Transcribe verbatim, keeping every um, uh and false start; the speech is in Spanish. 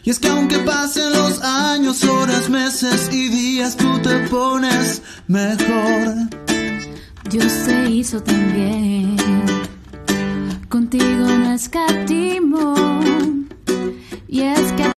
Y es que aunque pasen los años, horas, meses y días, tú te pones mejor. Dios se hizo también, contigo no escatimó. Y es que